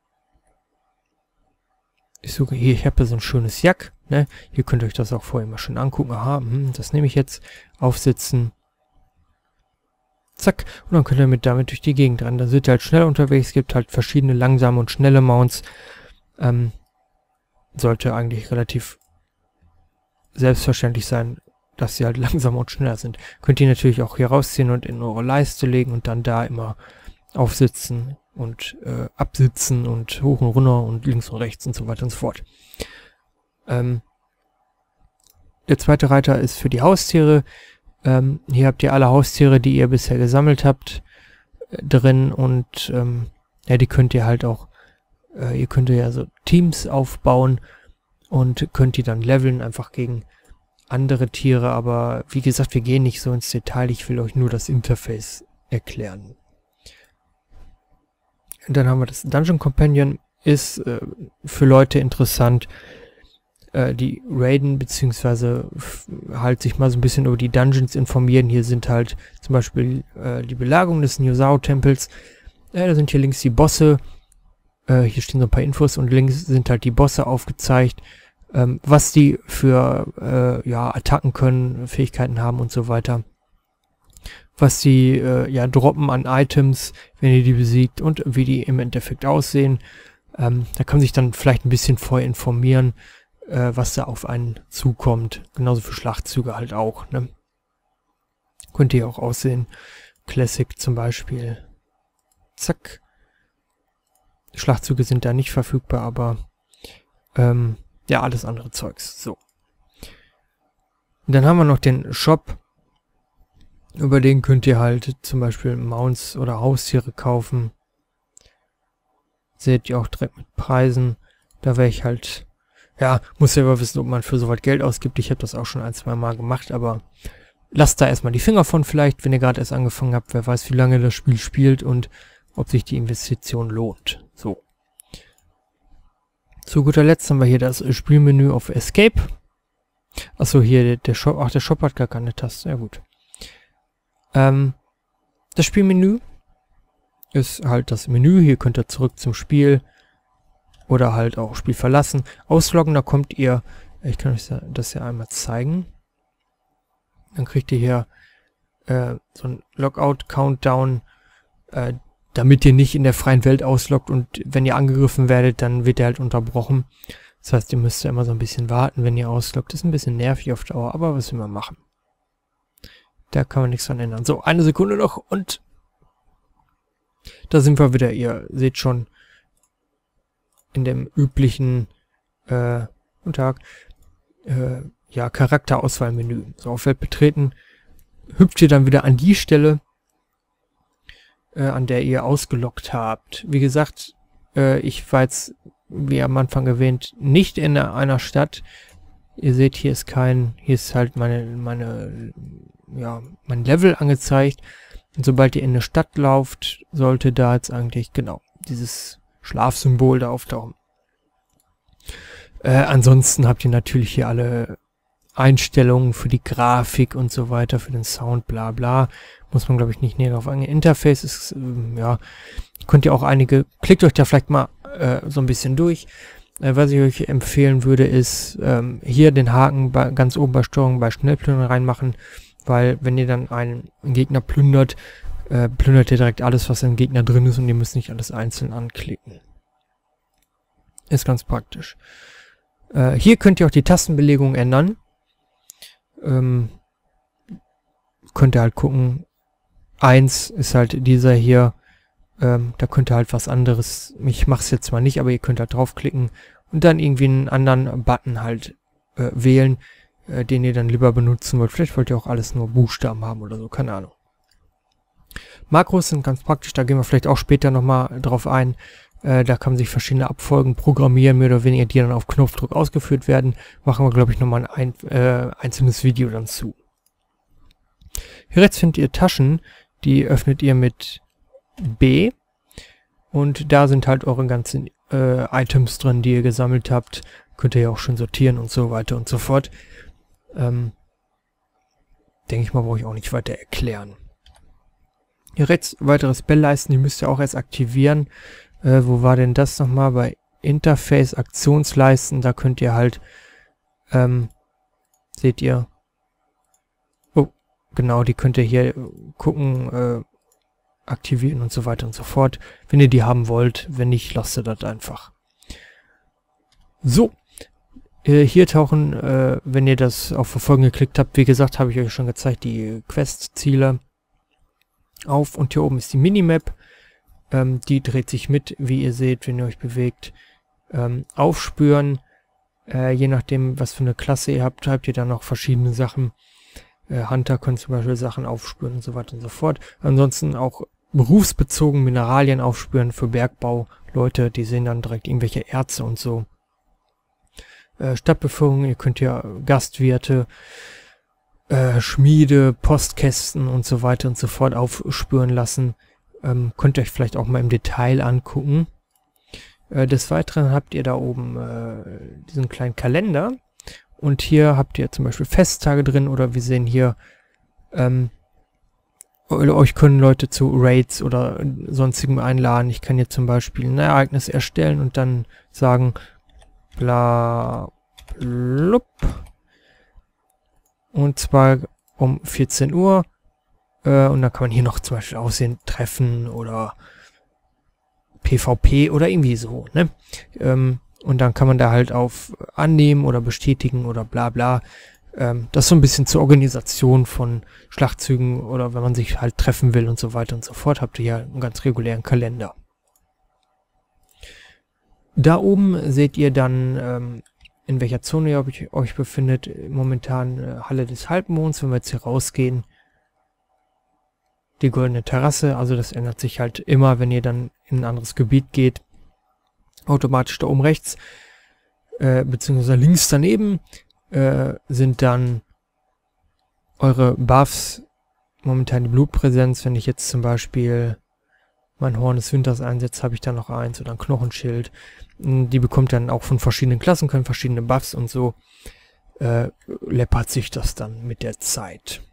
ich suche hier, ich habe ja so ein schönes Jack. Ne? Hier könnt ihr euch das auch vorher mal schön angucken. Aha, hm, das nehme ich jetzt. Aufsitzen. Zack. Und dann könnt ihr mit damit durch die Gegend rennen. Da seid ihr halt schnell unterwegs. Es gibt halt verschiedene langsame und schnelle Mounts. Ähm, sollte eigentlich relativ selbstverständlich sein, dass sie halt langsamer und schneller sind. Könnt ihr natürlich auch hier rausziehen und in eure Leiste legen und dann da immer aufsitzen und äh, absitzen und hoch und runter und links und rechts und so weiter und so fort. Ähm, der zweite Reiter ist für die Haustiere. Ähm, hier habt ihr alle Haustiere, die ihr bisher gesammelt habt, äh, drin und ähm, ja, die könnt ihr halt auch, äh, ihr könnt ja so Teams aufbauen und könnt die dann leveln, einfach gegen andere Tiere, aber wie gesagt, wir gehen nicht so ins Detail, ich will euch nur das Interface erklären. Dann haben wir das Dungeon Companion, ist äh, für Leute interessant, äh, die raiden, beziehungsweise halt sich mal so ein bisschen über die Dungeons informieren. Hier sind halt zum Beispiel äh, die Belagerung des Niosao-Tempels. Äh, da sind hier links die Bosse. Äh, hier stehen so ein paar Infos und links sind halt die Bosse aufgezeigt, ähm, was die für äh, ja, Attacken können, Fähigkeiten haben und so weiter. Was die äh, ja droppen an Items, wenn ihr die besiegt und wie die im Endeffekt aussehen. Ähm, da kann man sich dann vielleicht ein bisschen vorher informieren, äh, was da auf einen zukommt. Genauso für Schlachtzüge halt auch. Ne? Könnt ihr auch aussehen. Classic zum Beispiel. Zack. Schlachtzüge sind da nicht verfügbar, aber ähm, ja, alles andere Zeugs. So. Und dann haben wir noch den Shop. Über den könnt ihr halt zum Beispiel Mounts oder Haustiere kaufen. Seht ihr auch direkt mit Preisen. Da wäre ich halt, ja, muss ja aber wissen, ob man für so was Geld ausgibt. Ich habe das auch schon ein, zwei Mal gemacht, aber lasst da erstmal die Finger von vielleicht, wenn ihr gerade erst angefangen habt. Wer weiß, wie lange das Spiel spielt und ob sich die Investition lohnt. So. Zu guter Letzt haben wir hier das Spielmenü auf Escape. Achso, hier der, der Shop. Ach, der Shop hat gar keine Taste. Ja gut. Ähm, das Spielmenü ist halt das Menü. Hier könnt ihr zurück zum Spiel oder halt auch Spiel verlassen. Ausloggen, da kommt ihr, ich kann euch das ja einmal zeigen. Dann kriegt ihr hier äh, so ein Logout-Countdown, äh, damit ihr nicht in der freien Welt ausloggt und wenn ihr angegriffen werdet, dann wird er halt unterbrochen. Das heißt, ihr müsst ja immer so ein bisschen warten, wenn ihr ausloggt. Das ist ein bisschen nervig auf Dauer, aber was will man machen? Da kann man nichts dran ändern. So, eine Sekunde noch und da sind wir wieder. Ihr seht schon in dem üblichen äh, guten Tag, äh, ja, Charakterauswahlmenü. So, auf Welt betreten hüpft ihr dann wieder an die Stelle, äh, an der ihr ausgeloggt habt. Wie gesagt, äh, ich war jetzt, wie am Anfang erwähnt, nicht in einer Stadt. Ihr seht, hier ist kein, hier ist halt meine, meine, ja, mein Level angezeigt. Und sobald ihr in eine Stadt lauft, sollte da jetzt eigentlich, genau, dieses Schlafsymbol da auftauchen. Äh, ansonsten habt ihr natürlich hier alle Einstellungen für die Grafik und so weiter, für den Sound, bla bla. Muss man, glaube ich, nicht näher drauf eingehen. Interface ist, äh, ja, könnt ihr auch einige, klickt euch da vielleicht mal äh, so ein bisschen durch. Äh, was ich euch empfehlen würde, ist ähm, hier den Haken bei, ganz oben bei Steuerung bei Schnellplündern reinmachen, weil wenn ihr dann einen Gegner plündert, äh, plündert ihr direkt alles, was im Gegner drin ist und ihr müsst nicht alles einzeln anklicken. Ist ganz praktisch. Äh, hier könnt ihr auch die Tastenbelegung ändern. Ähm, könnt ihr halt gucken. eins ist halt dieser hier. Ähm, da könnt ihr halt was anderes. Ich mache es jetzt mal nicht, aber ihr könnt halt draufklicken und dann irgendwie einen anderen Button halt äh, wählen, äh, den ihr dann lieber benutzen wollt. Vielleicht wollt ihr auch alles nur Buchstaben haben oder so, keine Ahnung. Makros sind ganz praktisch, da gehen wir vielleicht auch später nochmal drauf ein. Äh, da kann man sich verschiedene Abfolgen programmieren, mehr oder weniger, die dann auf Knopfdruck ausgeführt werden. Machen wir, glaube ich, nochmal ein, ein äh, einzelnes Video dann zu. Hier rechts findet ihr Taschen, die öffnet ihr mit B. Und da sind halt eure ganzen äh, Items drin, die ihr gesammelt habt. Könnt ihr ja auch schon sortieren und so weiter und so fort. Ähm, denke ich mal, brauche ich auch nicht weiter erklären. Hier rechts weitere Spellleisten, die müsst ihr auch erst aktivieren. Äh, wo war denn das nochmal? Bei Interface Aktionsleisten, da könnt ihr halt, ähm, seht ihr, oh, genau, die könnt ihr hier gucken, äh, aktivieren und so weiter und so fort, wenn ihr die haben wollt. Wenn nicht, lasst ihr das einfach. So, äh, hier tauchen, äh, wenn ihr das auf Verfolgen geklickt habt, wie gesagt, habe ich euch schon gezeigt, die Quest-Ziele auf. Und hier oben ist die Minimap. Ähm, die dreht sich mit, wie ihr seht, wenn ihr euch bewegt. Ähm, aufspüren, äh, je nachdem, was für eine Klasse ihr habt, habt ihr dann noch verschiedene Sachen. Äh, Hunter können zum Beispiel Sachen aufspüren und so weiter und so fort. Ansonsten auch berufsbezogen Mineralien aufspüren für Bergbau. Leute, die sehen dann direkt irgendwelche Erze und so. Äh, Stadtbeführung, ihr könnt ja Gastwirte, äh, Schmiede, Postkästen und so weiter und so fort aufspüren lassen. Ähm, könnt ihr euch vielleicht auch mal im Detail angucken. Äh, des Weiteren habt ihr da oben äh, diesen kleinen Kalender. Und hier habt ihr zum Beispiel Festtage drin, oder wir sehen hier, ähm, euch können Leute zu Raids oder sonstigem einladen. Ich kann hier zum Beispiel ein Ereignis erstellen und dann sagen, bla, blub. Und zwar um vierzehn Uhr. Äh, und dann kann man hier noch zum Beispiel aussehen, Treffen oder PvP oder irgendwie so, ne? Ähm, und dann kann man da halt auf annehmen oder bestätigen oder bla bla. Ähm, das ist so ein bisschen zur Organisation von Schlachtzügen oder wenn man sich halt treffen will und so weiter und so fort, habt ihr ja einen ganz regulären Kalender. Da oben seht ihr dann, ähm, in welcher Zone ihr euch befindet. Momentan äh, Halle des Halbmonds, wenn wir jetzt hier rausgehen. Die goldene Terrasse, also das ändert sich halt immer, wenn ihr dann in ein anderes Gebiet geht. Automatisch da oben rechts, äh, beziehungsweise links daneben, äh, sind dann eure Buffs. Momentan die Blutpräsenz. Wenn ich jetzt zum Beispiel mein Horn des Winters einsetze, habe ich da noch eins oder ein Knochenschild. Die bekommt dann auch von verschiedenen Klassen, können verschiedene Buffs und so. Äh, läppert sich das dann mit der Zeit.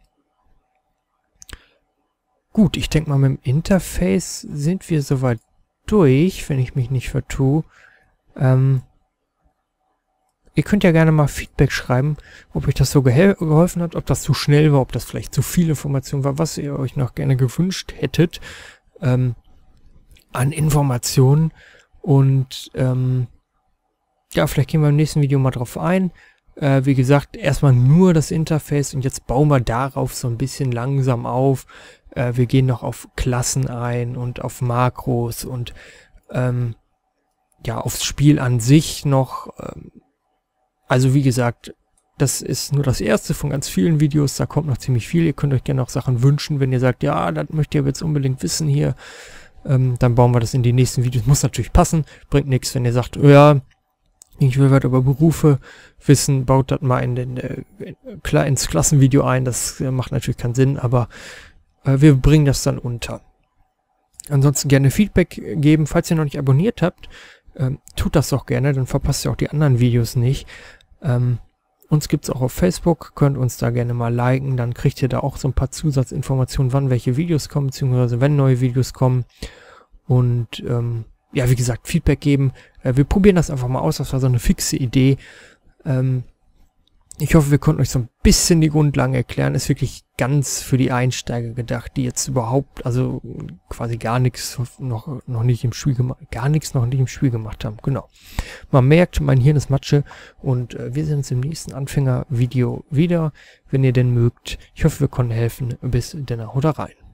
Gut, ich denke mal, mit dem Interface sind wir soweit durch, wenn ich mich nicht vertue. Ähm, ihr könnt ja gerne mal Feedback schreiben, ob euch das so gehel- geholfen hat, ob das zu schnell war, ob das vielleicht zu viel Information war, was ihr euch noch gerne gewünscht hättet ähm, an Informationen. Und ähm, ja, vielleicht gehen wir im nächsten Video mal drauf ein. Äh, wie gesagt, erstmal nur das Interface und jetzt bauen wir darauf so ein bisschen langsam auf. Äh, wir gehen noch auf Klassen ein und auf Makros und ähm, ja, aufs Spiel an sich noch. Ähm, also wie gesagt, das ist nur das erste von ganz vielen Videos, da kommt noch ziemlich viel. Ihr könnt euch gerne noch Sachen wünschen, wenn ihr sagt, ja, das möcht ihr jetzt unbedingt wissen hier. Ähm, dann bauen wir das in die nächsten Videos. Muss natürlich passen, bringt nichts, wenn ihr sagt, oh ja, ich will was über Berufe wissen, baut das mal in den, äh, klar ins Klassenvideo ein. Das äh, macht natürlich keinen Sinn, aber äh, wir bringen das dann unter. Ansonsten gerne Feedback geben, falls ihr noch nicht abonniert habt. Ähm, tut das doch gerne, dann verpasst ihr auch die anderen Videos nicht. Ähm, uns gibt es auch auf Facebook, könnt uns da gerne mal liken, dann kriegt ihr da auch so ein paar Zusatzinformationen, wann welche Videos kommen, beziehungsweise wenn neue Videos kommen. Und ähm, ja, wie gesagt, Feedback geben. Äh, wir probieren das einfach mal aus, das war so eine fixe Idee. Ähm, ich hoffe, wir konnten euch so ein bisschen die Grundlagen erklären. Ist wirklich ganz für die Einsteiger gedacht, die jetzt überhaupt, also quasi gar nichts noch, noch nicht im Spiel gemacht, gar nichts noch nicht im Spiel gemacht haben. Genau. Man merkt, mein Hirn ist Matsche und äh, wir sehen uns im nächsten Anfänger-Video wieder, wenn ihr denn mögt. Ich hoffe, wir konnten helfen. Bis dann, haut rein.